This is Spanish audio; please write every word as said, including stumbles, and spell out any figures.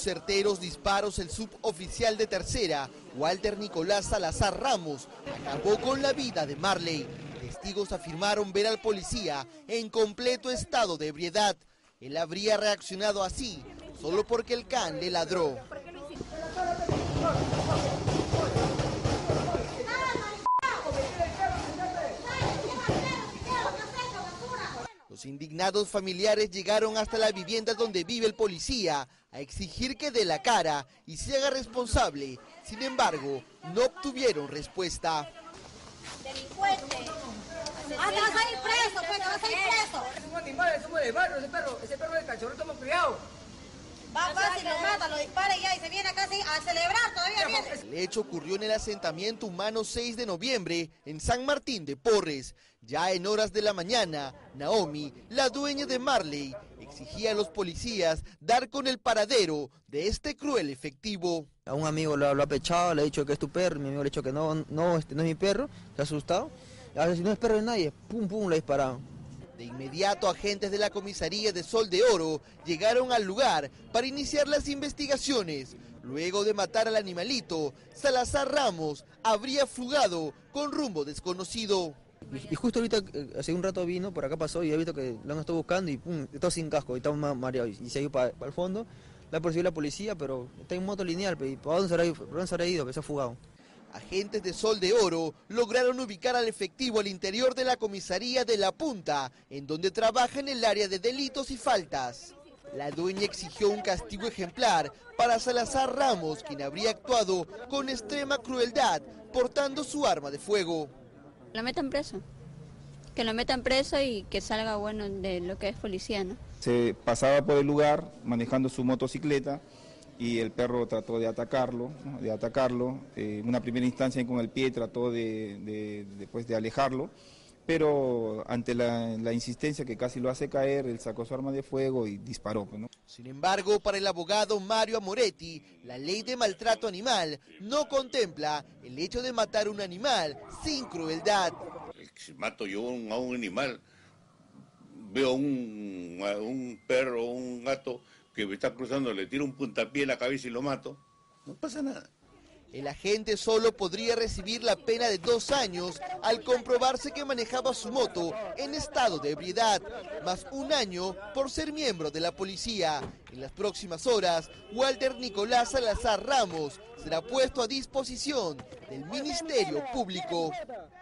certeros disparos, el suboficial de tercera, Walter Nicolás Salazar Ramos, acabó con la vida de Marley. Testigos afirmaron ver al policía en completo estado de ebriedad. Él habría reaccionado así solo porque el can le ladró. Los indignados familiares llegaron hasta la vivienda donde vive el policía a exigir que dé la cara y se haga responsable. Sin embargo, no obtuvieron respuesta. Delincuente. Ah, te vas a ir preso, pues, te vas a ir preso. Es un animal, somos de barrio, ese perro, ese perro de cachorro, estamos criados. Va fácil, lo mata, lo dispara y ya, y se viene acá a celebrar, todavía viene. El hecho ocurrió en el asentamiento humano seis de noviembre en San Martín de Porres. Ya en horas de la mañana, Naomi, la dueña de Marley, exigía a los policías dar con el paradero de este cruel efectivo. A un amigo lo, lo ha pechado, le ha dicho que es tu perro, mi amigo le ha dicho que no, no, este no es mi perro, se ha asustado. Ahora si no es perro de nadie, pum pum, le ha disparado. De inmediato, agentes de la comisaría de Sol de Oro llegaron al lugar para iniciar las investigaciones. Luego de matar al animalito, Salazar Ramos habría fugado con rumbo desconocido. Y, y justo ahorita, hace un rato vino, por acá pasó y ha visto que lo han estado buscando y pum, está sin casco, y está mareado. Y se ha ido para pa el fondo, la persiguió la policía, pero está en moto lineal, ¿y para dónde se habrá ido? ¿Para dónde se habrá ido? Que se ha fugado. Agentes de Sol de Oro lograron ubicar al efectivo al interior de la comisaría de La Punta, en donde trabaja en el área de delitos y faltas. La dueña exigió un castigo ejemplar para Salazar Ramos, quien habría actuado con extrema crueldad portando su arma de fuego. Lo metan preso, que lo metan preso y que salga bueno de lo que es policía, ¿no? Se pasaba por el lugar manejando su motocicleta y el perro trató de atacarlo, ¿no? de atacarlo. Eh, en una primera instancia con el pie trató de, de, de, pues, de alejarlo, pero ante la, la insistencia que casi lo hace caer, él sacó su arma de fuego y disparó. Pues, ¿no? Sin embargo, para el abogado Mario Amoretti, la ley de maltrato animal no contempla el hecho de matar un animal sin crueldad. Si mato yo a un animal, veo un, a un perro o un gato que me está cruzando, le tiro un puntapié en la cabeza y lo mato, no pasa nada. El agente solo podría recibir la pena de dos años al comprobarse que manejaba su moto en estado de ebriedad, más un año por ser miembro de la policía. En las próximas horas, Walter Nicolás Salazar Ramos será puesto a disposición del Ministerio Público.